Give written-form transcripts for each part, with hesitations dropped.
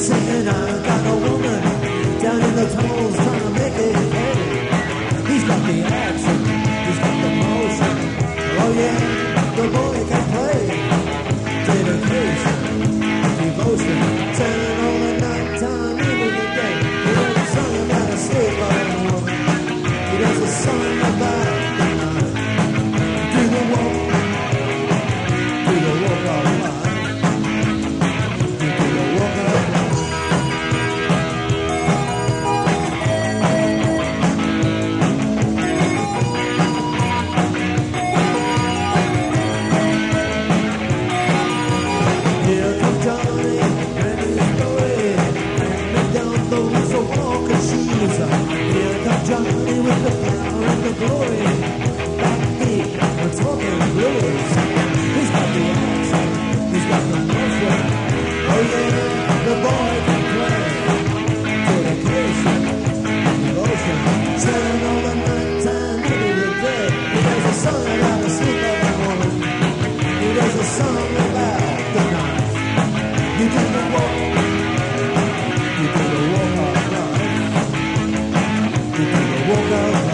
singing, I got a woman down in the tunnels trying to make it pay. He's got the action, he's got the motion. Oh yeah, the boy can play. Dedication, devotion, turning all the night time into the day. He does a song about a sleep-loving woman. He does a song about the night. Do the walk of life. Johnny with the power and the glory. Backbeat, we're talking blues. He's got the action, he's got the motion. Oh yeah, the boy can play. Dedication, devotion, turning all the night time into the day. He does a song about a sleep-loving woman. He does a song about the night. You do the walk, you do the walk of life. You do the walk of life.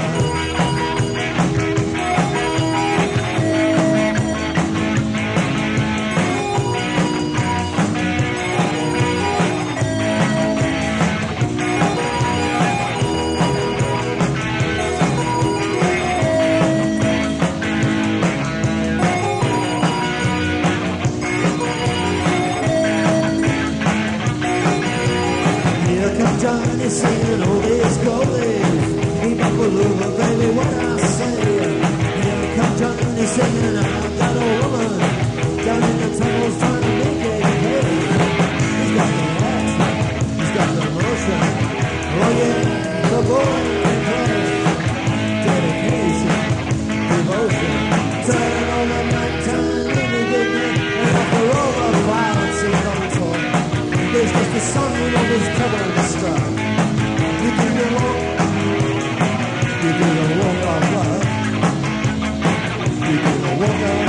Here comes Johnny singing all this goldies. He buckled over, baby, what I say. Here comes Johnny singing, I've got a woman down in the tunnels trying to make it pay. He's got the action, he's got the motion. Oh yeah, the boy can play. Dedication, devotion, turning all the night time into the day. And after all the violence and control, there's just the sun and all this trouble and strife. You do the walk, you do the walk of love. You do the walk of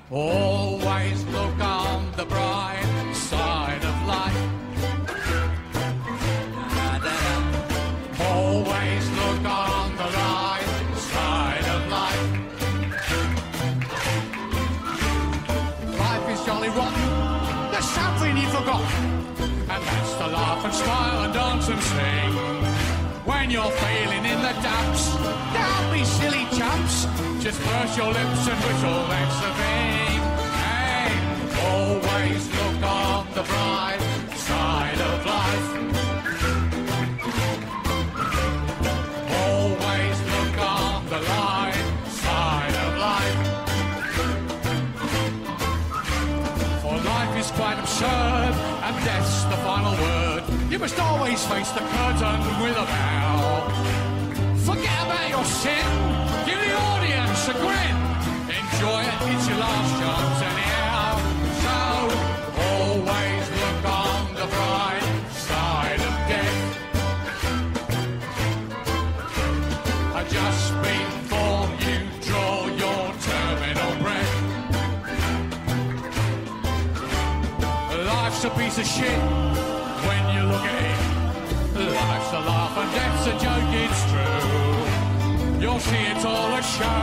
Always look on the bright side of life. Always look on the right side of life. Life is jolly rotten, there's something you forgot, and that's to laugh and smile and dance and sing. When you're feeling in the dumps, don't be silly chumps, just purse your lips and whistle, that's the thing. Hey, always look on the bright side of life. Always look on the light side of life. For life is quite absurd, and death's the final word. You must always face the curtain with a bow. Forget about your sin, give the audience a grin. Enjoy it, it's your last chance anyhow. So, always look on the bright side of death. Just before you draw your terminal breath. Life's a piece of shit when you look at it. Life's a laugh and death's a joke, it's true. You'll see it's all a show.